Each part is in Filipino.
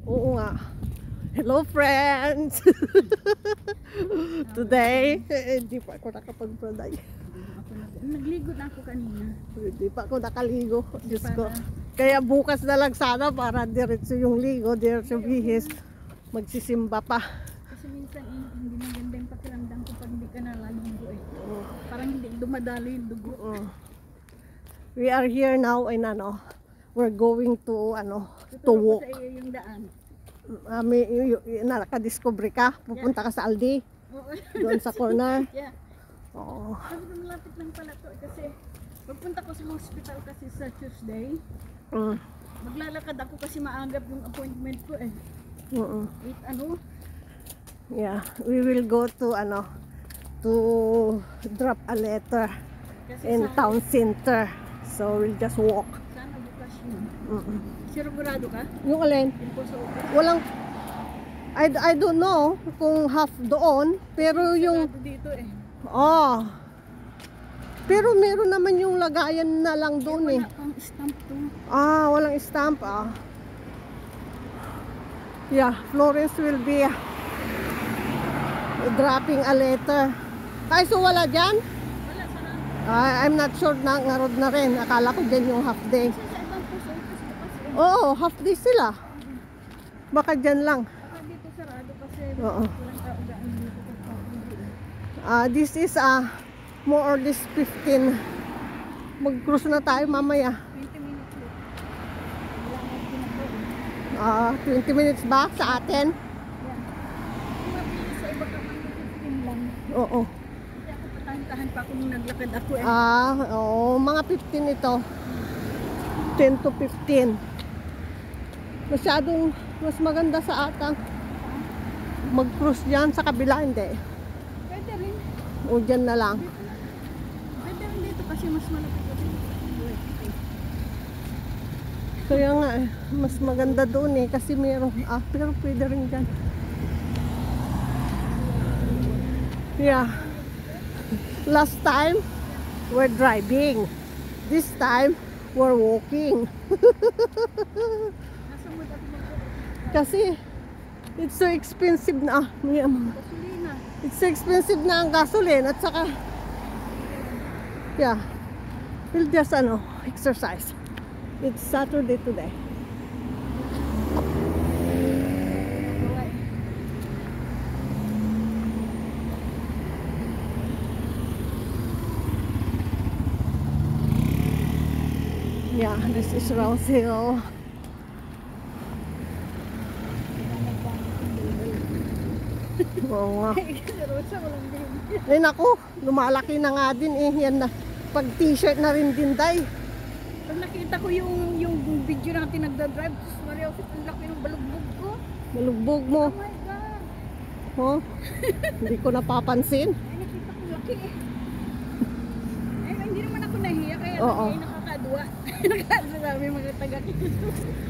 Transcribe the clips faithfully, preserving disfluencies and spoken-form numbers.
Oo nga. Hello friends! Today, eh, hindi pa ako nakapag-pranay. Nagligo na ako kanina. Hindi pa ako nakaligo. Diyos ko. Para- Kaya bukas na lang sana para diretso yung ligo, diretso bihis. Magsisimba pa. Kasi minsan eh, hindi maganda yung pakiramdam ko pag hindi ka nalaligo eh. Oo. Parang hindi dumadalo yung dugo. Oo. We are here now in ano, we're going to ano, to Tuturo ko walk. sa iyo yung daan. Uh, may, y- y- nakadiscover ka, pupunta ka sa Aldi, Oo. doon sa corner. Yeah. Oo. Sabi ko malapit lang pala to eh, kasi pagpunta ko sa hospital kasi sa Tuesday, Mm. maglalakad ako kasi maagap yung appointment ko eh. Mm. Eight ano? Yeah, we will go to ano, to drop a letter Kasi in sa, town center. So we'll just walk. sana bukas yun. Mm. Sigurado ka? Yung alin, Yung po sa office. walang, I, I don't know kung half doon, pero yung, Sigurado dito eh. oh, pero meron naman yung lagayan na lang doon eh. Wala pang stamp to. Ah, walang stamp ah. Yeah, Florence will be uh, dropping a letter. Ay, so wala dyan? Wala sana. Ah, I'm not sure na ngarod na rin. Akala ko dyan yung half day. Kasi sa ibang post office bukas eh. Oo, half day sila. Baka dyan lang. Baka dito sarado kasi Oo. walang kaugaan dito sa public. Ah, this is ah more or less fifteen. Mag-cruise na tayo mamaya. twenty minutes lang. Wala na ginagawa. Ah, twenty minutes ba sa atin? Yeah. Kung mabilis sa iba ka man fifteen lang. Oo. Kasi ako patahan-tahan pa ako nung naglakad ako eh. Ah, oo, mga fifteen ito. ten to fifteen. Masyadong mas maganda sa atang mag-cruise dyan sa kabila, hindi. Pwede rin. O dyan na lang. Pwede rin dito kasi mas malapit kasi. Kaya nga eh, mas maganda doon eh kasi meron, ah, pero pwede rin dyan. Yeah. Last time, we're driving. This time, we're walking. Nasa mood ako mag- Kasi, it's so expensive na. Ah, may- gasolina. It's so expensive na ang gasoline at saka, yeah, we'll just ano, exercise. It's Saturday today. Wala eh. Yeah, this is Rouse Hill. Oo nga. Kasi Rosa walang din. Ay naku, lumalaki na nga din eh. Yan na. Pag t-shirt na rin din day. Pag nakita ko yung yung video natin nagda-drive, tapos Maria, ang laki ng balugbog ko. Malugbog mo. Oh my God. Oh, hindi ko napapansin. Ay, nakita ko laki eh. Ay, hindi naman ako nahiya, kaya Oo. ay nakakadwa. Nakakadwa mga taga-kito.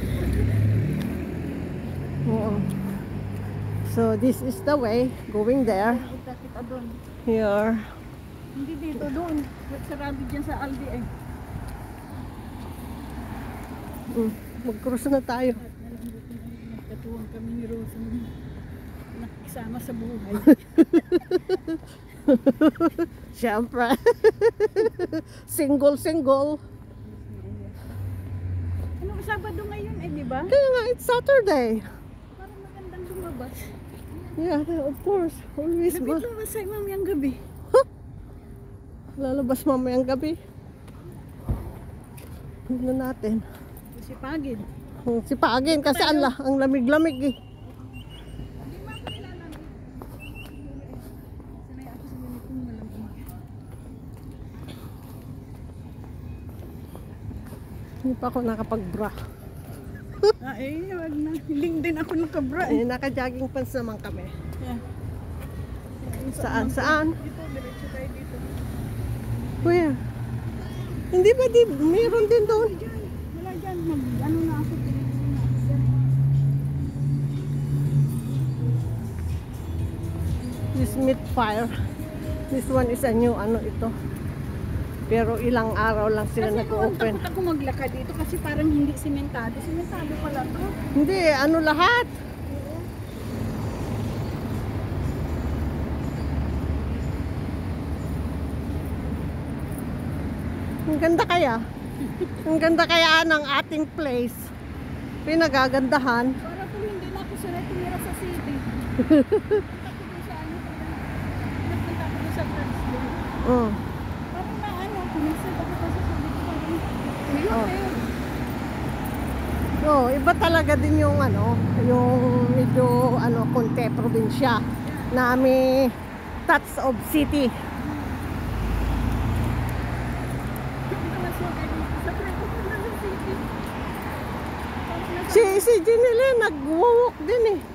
Oo. So this is the way going there. Kita kita doon. Here. Hindi dito, doon. Sarado dyan sa Aldi eh. Mm, mag-cruise na tayo. At alam dito, nagkatuwang kami ni Rosa. Nakisama sa buhay. Siyempre. Single, single. Ano, Sabado ngayon eh, di ba? Kaya nga, it's Saturday. Parang magandang lumabas. Yeah, of course. Always Gabi ba? lumabas sa mamayang gabi. Lalabas mamayang gabi. Tignan natin. Kasi pagid. Hmm, sipagin kasi ang, la- ang lamig-lamig eh. Hindi mo ako nilalamig. Sanay ako sa ganitong malamig. Hindi pa ako nakapag-bra. Ah eh, wag na. Hindi din ako nakabra Eh, eh. naka-jogging pants naman kami. Yeah. Saan? Saan? Dito, diretso tayo dito. Kuya. Hindi ba di, meron din doon? Diyan, wala dyan. Mag, ano na ako, diretso na ako dyan. This meat fire. This one is a new ano ito. Pero ilang araw lang sila Kasi noon nag-open. takot ako maglakad dito kasi parang hindi simentado. Simentado pala to. Hindi, ano lahat. Ang ganda kaya. Ang ganda kaya ng ating place. Pinagagandahan. Para kung hindi na ako sanay tumira sa city. Nagpunta ko dun sa ano. Nagpunta ko dun sa Brazil. Mm. Parang na ano, kumisag ako kasi sabi ko parang ayun Oh. eh. No, iba talaga din yung ano, yung medyo ano, konti probinsya na may touch of city. Hindi naman siya ganun. Sa friend ko punta sa city. Parang nasa- Si si Jinile nag-walk din eh.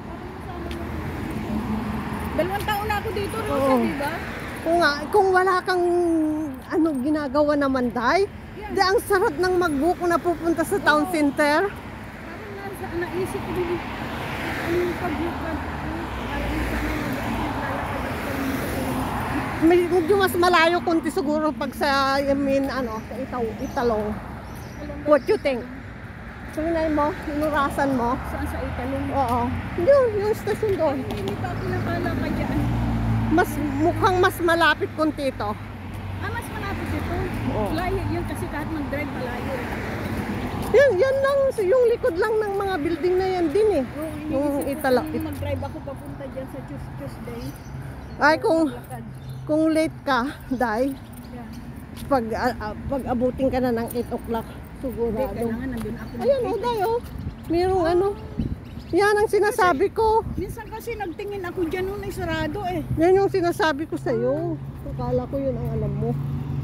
Dalawang taon na ako dito, Rosa, Oo. di ba? Kung nga, kung wala kang ano ginagawa naman day, di ang sarap ng mag-walk na pupunta sa town center. Parang nasa, naisip ko din, ano yung paglakad ko? Parang sana naglalakad ako. May, medyo mas malayo kunti siguro pag sa I mean, ano, sa Itaw, Italong. What you think? Tingnan mo, inurasan mo. Saan sa Italong? Oo. Yun, yung station doon. Hindi pa ako nakalakad dyan. Mas mukhang mas malapit kunti ito. Ah, mas malapit ito. Oo. Layo yun kasi kahit mag-drive malayo. Yan, yan lang, yung likod lang ng mga building na yan din eh. Oo, Yung iniisip ko Itala- kung mag-drive ako papunta dyan sa Tues- Tuesday. Ay, Or kung maglakad. kung late ka, Day, Yeah. pag, ah, ah, pag abutin ka na ng eight o'clock, Hindi, sigurado. kailangan nandun ako. ng Ayan, eight. oh, Day, oh. Merong ano. Yan ang sinasabi ko. Minsan kasi nagtingin ako dyan nung ay sarado eh. Yan yung sinasabi ko sa'yo. Akala ko yun ang alam mo.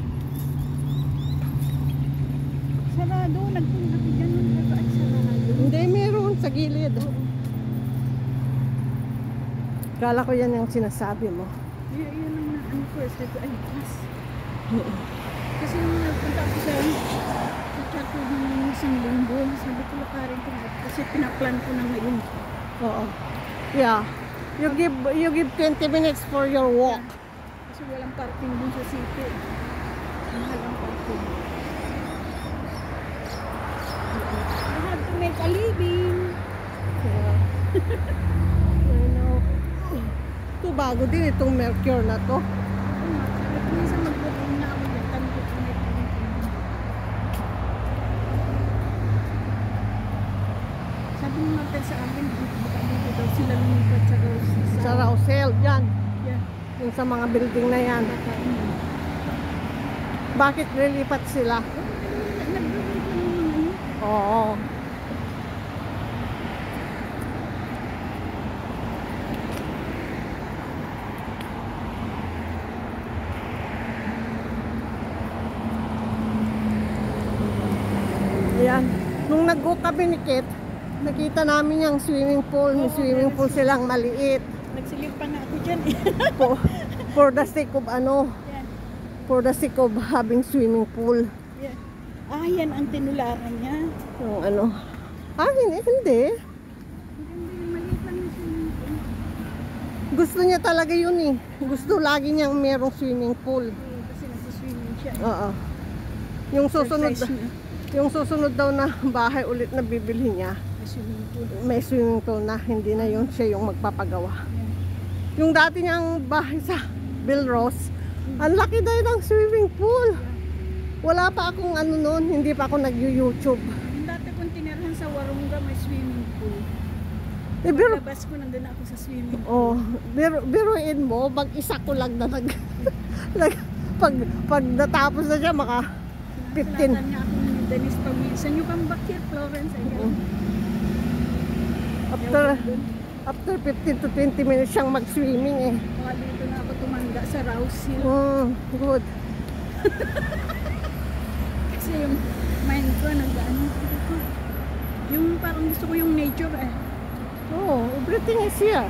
Sarado, nagtingin ako dyan nung ay sarado. Hindi, meron sa gilid. Akala ko yan yung sinasabi mo. Y- yun ang na- ano first, sabi ko, ay, mas. Kasi nung nagpunta ako sa sa Chaco ng isang linggo, sabi ko lakarin ko na kasi pinaplan ko na ngayon. Oo. Yeah. You give you give twenty minutes for your walk. Kasi walang parking dun sa city. Mahal ang parking. I have to make a living. Yeah. I know. Ito bago din itong Mercure na to. Oo nga, sabi ko minsan mag-booking na ako dyan, kami ko make a living. Sabi ni Martel sa akin, baka dito daw sila lumipat sa Rosie. Sa Rousel, yan. Yeah. Yung sa mga building na yan. Baka, mm. Bakit lilipat sila? Nag-booking ko naman ano. Oo. Ayan. Nung nag-go kami ni Kit, nakita namin yung swimming pool. May swimming pool silang maliit. Nagsilip pa na ako dyan eh. For, for the sake of ano, Yan. for the sake of having swimming pool. Yan. Ah, yan ang tinularan niya. Yung ano. Ah, hindi. hindi. Hindi, maliit lang yung swimming pool. Gusto niya talaga yun eh. Gusto lagi niyang merong swimming pool. Eh, kasi nasa-swimming siya. Oo. Yung susunod, Surprise niya. yung susunod daw na bahay ulit na bibili niya, May swimming pool. may swimming pool na, hindi na yun siya yung magpapagawa. Yung dati niyang bahay sa Billrose, ang laki dahil ng swimming pool. Wala pa akong ano noon, hindi pa ako nag-YouTube. Yung dati kong tinirahan sa Warunga, may swimming pool. Eh, pero, Paglabas ko, nandun ako sa swimming pool. oh, biro, biruin mo, mag-isa ko lang na nag, nag pag, pag natapos na siya, maka fifteen. Sinalatan niya ako ni Denise Pamil. Saan you come back here, Florence? Ayan. After, Ewan ko dun. after fifteen to twenty minutes siyang mag-swimming eh. Baka dito na ako tumanda sa Rouse Hill. Mm, good. Kasi yung mind ko, nag-ano. Yung parang gusto ko yung nature eh. Oh, everything is here.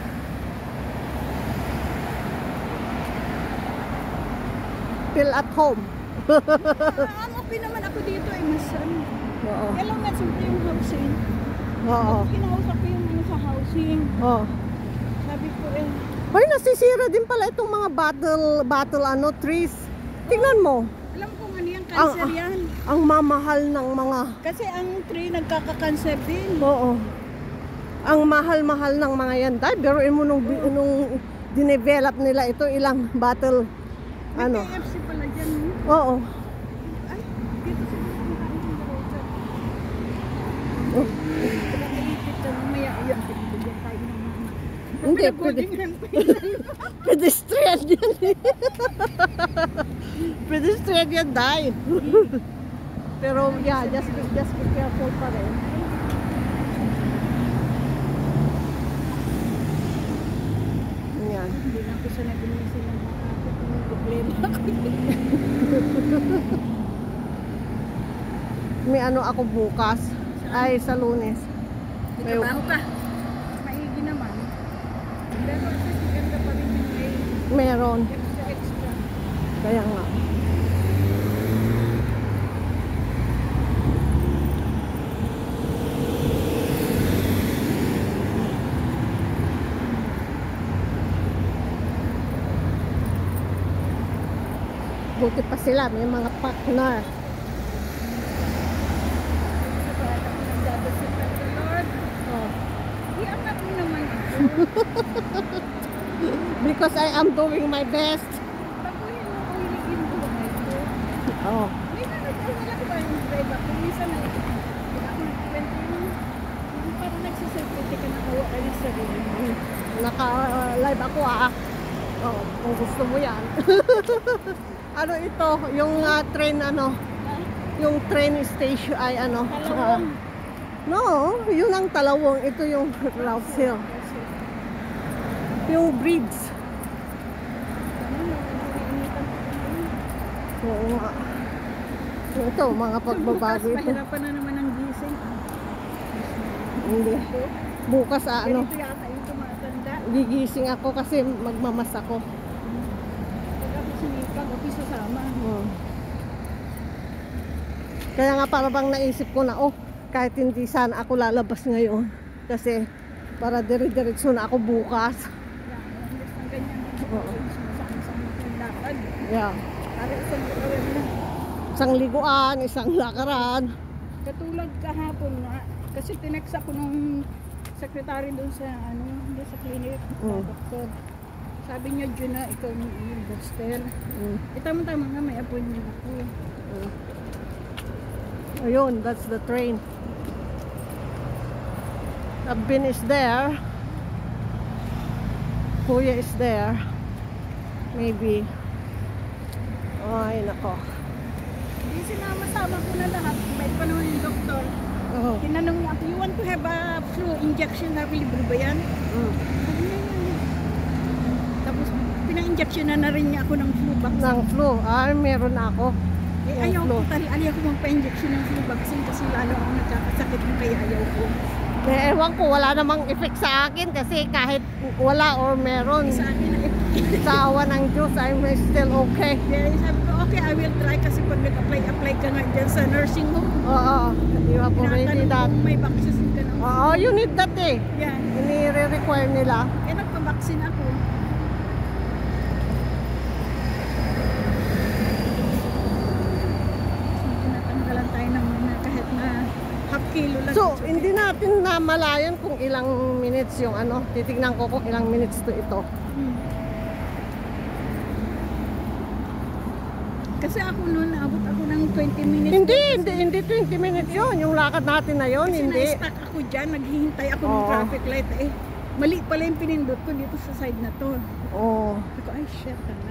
Feel at home. Ah, ang okay naman ako dito eh, mas ano. Oo. Kaya lang nga, siyempre yung housing. Oo. Kinausap ko yung ano sa housing. Oh. Sabi ko eh, Hoy, nasisira din pala itong mga battle battle ano trees. Tingnan mo, Alam ko ano yan, Ang- cancer yan. ang mamahal ng mga, Kasi ang tree nagkaka-cancer din. oo, ang mahal-mahal ng mga yan. Dahil biruin mo nung, nung dinevelop nila ito, ilang bottle, ano, May K F C pala dyan. oo. Ay, dito sa mga kumakain ng rosa. Oh. Pinakaipit ka mamaya. Ayan, pinibigyan tayo ng mama. Hindi, pwede, pedestrian yan eh. Pedestrian yan, dahil. Pero yeah, just, just be careful pa rin. Yan. Hindi na ako sanay gumising ng mga may problema ako. May ano ako bukas, ay sa Lunes. May trabaho ka. Maigi naman. Pero kasi ganda pa rin yung may Meron, extra extra. kaya nga. Buti pa sila, may mga partner. Sa bahay ako nagdadasal na the Lord. Oh. Iangat mo naman ako. Because I am doing my best. Baguhin mo ko yung buhay ko. Oh. May nagdadasal ako ba yung drive ako. Minsan na ako nagkwento yung yung parang nagsiselfie ka na kawa ka yung sarili mo. Naka-live ako ah. Oh, kung gusto mo yan. Ano ito? Yung ah, train ano? Yung train station ay ano? ah, Talawang. no, yun ang Talawong. Ito yung Rouse Hill. Yung bridge. Oo nga. Ito, mga pagbabago Bukas, ito. mahirapan na naman ang gising. Hindi. Bukas ah, ano? Ganito yata yung tumatanda. Gigising ako kasi magmamas ako. Pag ako sinipag, ako sasama. Hmm. Kaya nga para bang naisip ko na, oh, kahit hindi sana ako lalabas ngayon. Kasi para dire-diretso na ako bukas. Yeah, unless ng ganyan. Oo. Sumasama-sama ng lakad. Yeah. Para isang gawin na. Isang liguan, isang lakaran. Katulad kahapon nga, kasi tinext ako nung secretary doon sa ano, doon sa clinic, sa Mm. doktor. Sabi niya, Jun na ikaw yung booster. Mm. Eh, tama-tama nga, may appointment ako. Mm. Ayun, that's the train. Abin is there. Kuya is there. Maybe. Ay, nako. Hindi sinama-sama ko na lahat. May pa naman yung doktor. Oh. Tinanong niya ako, you want to have a flu injection na libre ba yan? Mm. Sabi niya, "Yeah." Tapos pina-injection na na rin niya ako ng flu vaccine. Ng flu. Ay, meron na ako. Eh, Yung ayaw flu. ko tali, ayaw ko magpa-injection ng flu vaccine kasi lalo ako nagkakasakit ng kaya ayaw ko. Eh, ewan ko, wala namang effect sa akin kasi kahit wala or meron, Sa akin na sa awa ng Diyos, I'm still okay. Kaya sabi ko, okay, I will try kasi pag nag-apply-apply ka nga dyan sa nursing home, Oo, you have already tinatanong that. kung may vaccine ka na. Oo, you need that eh. Yan. Ini-require nila. Eh, nagpa-vaccine ako. Tinatanggalan tayo ng mga kahit na half kilo lang. So, hindi natin namalayan kung ilang minutes yung ano. Titignan ko kung ilang minutes to ito. Hmm. Kasi ako noon, naabot ako ng twenty minutes. Hindi, hindi, hindi twenty minutes yun. Yung lakad natin na yun, Kasi hindi. na-stuck ako dyan, naghihintay ako ng Oo. traffic light. Eh, mali pala yung pinindot ko dito sa side na to. Oo. Sabi ko, ay shit, na.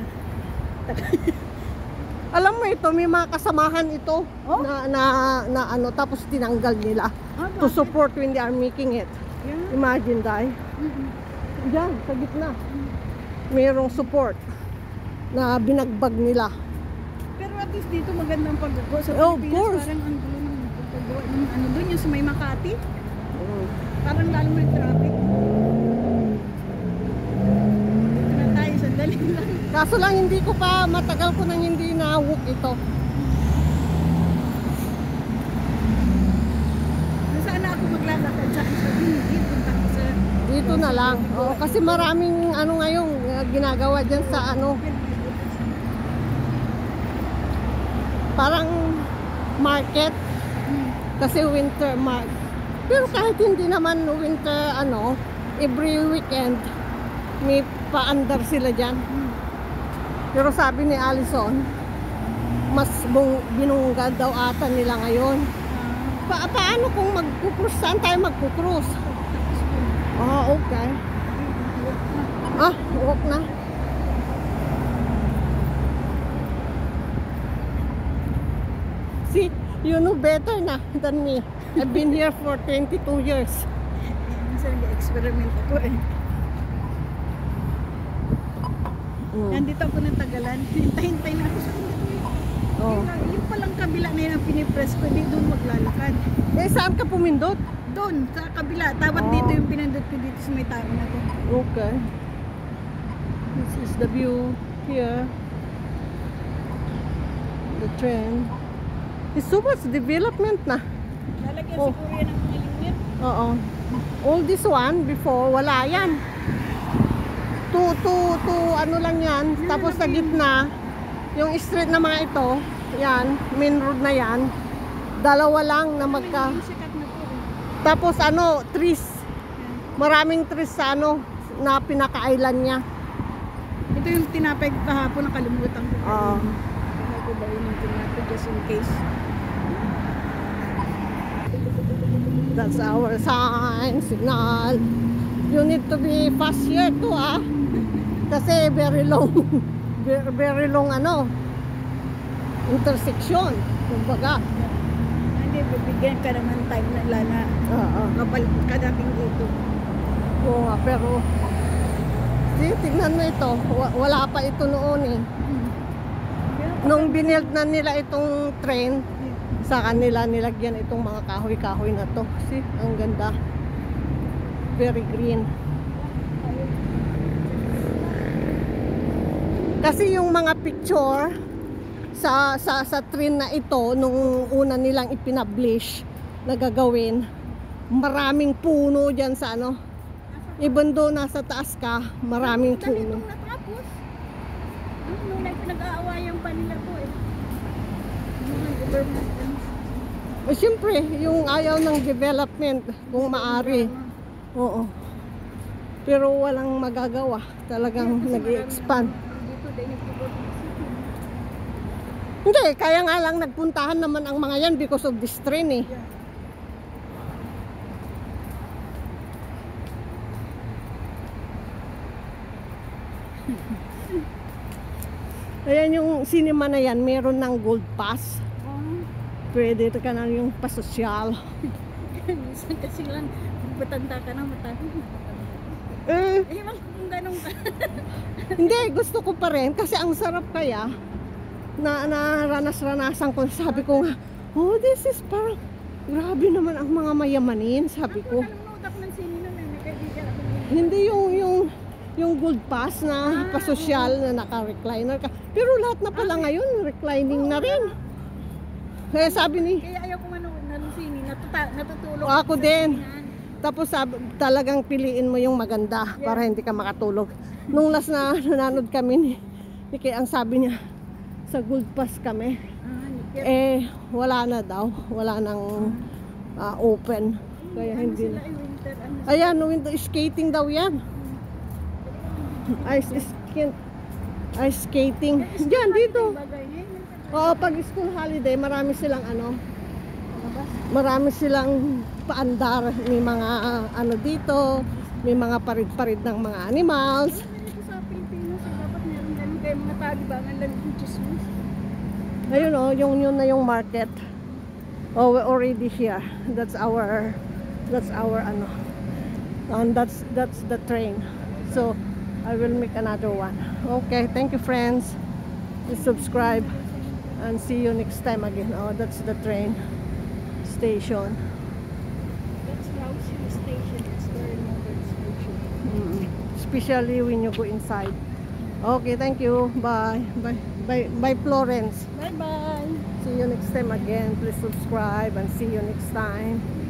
Alam mo ito, may mga kasamahan ito Oh? na, na, na ano, tapos tinanggal nila Ah, to bakit? support when they are making it. Yeah. Imagine, Day. Mhm. Diyan, sa gitna. Mayroong support na binagbag nila. Pero at least dito magandang paggawa. Sa Oh, of Pilipinas, course. parang ang gulo ng paggawa ng ano doon, yung sa may Makati. Mm. Parang lalo may traffic. Dito na tayo, sandali lang. Kaso lang hindi ko pa, matagal ko nang hindi na-walk ito. Nasaan na ako maglalakad sa sa hindi punta ko sa Dito na lang. Oo, kasi maraming ano ngayon uh, ginagawa dyan sa ano. Parang market. Kasi winter market. Pero kahit hindi naman winter, ano, every weekend, may paandar sila dyan. Pero sabi ni Allison, mas bung, binunggad daw ata nila ngayon. Pa paano kung magkukrus? Saan tayo magkukrus? Ah, okay. Ah, walk na. See, you know better na than me. I've been here for twenty-two years. Minsan nag-experiment ako eh. Mm. Nandito ako ng Tagalan. Hintay-hintay na ako sa Oh. Yung, yung palang kabila na yun ang pinipress ko, hindi doon maglalakad. Eh, saan ka pumindot? Doon, sa kabila. Tapos Oh. dito yung pinindot ko dito sa may tao na to. Okay. This is the view here. The train. It's so much development na. Lalagyan Oh. siguro yan ng mga unit. Oo. All this one, before, wala yan. To, to, to, ano lang yan. Tapos sa gitna, yung street na mga ito, yan, main road na yan. Dalawa lang na magka... Yung sikat na po eh. Tapos ano, trees. Maraming trees sa ano, na pinaka-island niya. Ito yung tinapay ko kahapon, nakalimutan ko. Oo. Ano ko ba yun yung tinapay just in case. That's our sign, signal. You need to be fast here too, ah. Kasi very long, very, very long ano, intersection. Kumbaga. Hindi, bibigyan ka naman time na lana. Oo. Kapal ka dating dito. Oo nga, pero see, tignan mo ito. Wa- Wala pa ito noon eh. Nung binild na nila itong train, sa kanila nilagyan itong mga kahoy-kahoy na to. See, ang ganda. Very green. Kasi yung mga picture sa sa sa train na ito nung una nilang ipinablish na gagawin, maraming puno diyan sa ano. Even though nasa taas ka, maraming puno. Ganitong natapos. Nung nung nag-aawayan pa nila po eh. Nung nag-government. Eh, siyempre, yung ayaw ng development kung maari. Oo. Pero walang magagawa. Talagang nag-i-expand. Dito din nag-government. Hindi, kaya nga lang nagpuntahan naman ang mga yan because of this train eh. Ayan yung cinema na yan, meron ng gold pass. Pwede ka na yung pasosyal. Minsan kasi lang, matanda ka na, matanda. Eh, Eh, man, kung ganun ka. hindi, gusto ko pa rin kasi ang sarap kaya na naranas-ranasan ko. Sabi ko nga, oh, this is parang grabe naman ang mga mayamanin, sabi ko. Nanonood ako ng sine nun, eh, may kaibigan ako. Hindi yung yung yung gold pass na pasosyal na naka-recliner ka. Pero lahat na pala ngayon, reclining na rin. Kaya sabi ni, Kaya ayaw ko manood ng sine, natuta, natutulog. Ako sa din. sinehan. tapos sabi, talagang piliin mo yung maganda para hindi ka makatulog. Nung last na nanonood kami ni, ni Kay, ang sabi niya, sa gold pass kami. Ah, nikip. Eh, wala na daw. Wala nang ah, open. Kaya Ano hindi sila na. eh, winter, ano. Ayan, window skating daw yan. Ice skin. Ice skating. Diyan, dito. Bagay, eh, Oo, pag school holiday, marami silang ano, marami silang paandar. May mga ah, ano dito, may mga parid-parid ng mga animals. dito sa Pilipinas, eh, dapat meron ganun kayo mga tagibangan lang ng chismis. Ayun oh, yung yun na yung market. Oh, we're already here. That's our that's our ano. And that's that's the train. So, I will make another one. Okay, thank you friends. Please subscribe and see you next time again. Oh, that's the train station. That's Rousey Station. It's very modern station. Mm. Especially when you go inside. Okay, thank you. Bye. Bye. Bye. Bye, Florence. Bye-bye. See you next time again. Please subscribe and see you next time.